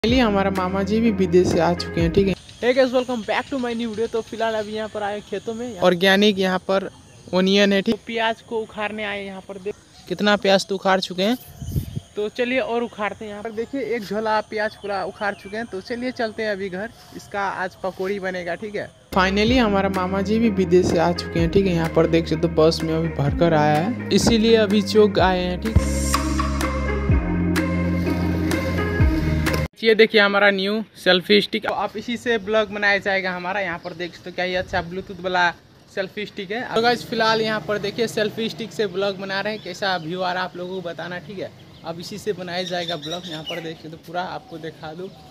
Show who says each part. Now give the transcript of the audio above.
Speaker 1: Finally हमारा मामा जी भी विदेश से आ चुके हैं। ठीक है,
Speaker 2: hey guys, welcome back to my new video. तो फिलहाल अभी यहाँ पर आए खेतों में।
Speaker 1: ऑर्गेनिक यहाँ पर ओनियन है।
Speaker 2: तो
Speaker 1: ठीक,
Speaker 2: प्याज को उखाड़ने आए यहाँ पर। देख,
Speaker 1: कितना प्याज तो उखाड़ चुके हैं।
Speaker 2: तो चलिए और उखाड़ते हैं। यहाँ पर देखिए एक झोला प्याज पूरा उखाड़ चुके हैं। तो चलिए चलते हैं अभी घर। इसका आज पकौड़ी बनेगा। ठीक है,
Speaker 1: फाइनली हमारा मामा जी भी विदेश से आ चुके हैं। ठीक है, यहाँ पर देख सकते हो बस में अभी भरकर आया है, इसीलिए अभी चौक आए हैं। ठीक,
Speaker 2: ये देखिए हमारा न्यू सेल्फी स्टिक। तो आप इसी से ब्लॉग बनाया जाएगा हमारा। यहाँ पर देख सकते हो क्या ये अच्छा ब्लूटूथ वाला सेल्फी स्टिक है। तो गाइस फिलहाल यहाँ पर देखिए सेल्फी स्टिक से ब्लॉग बना रहे हैं। कैसा व्यू आ रहा है आप लोगों को बताना। ठीक है, अब इसी से बनाया जाएगा ब्लॉग। यहाँ पर देखिए तो पूरा आपको दिखा दूँ।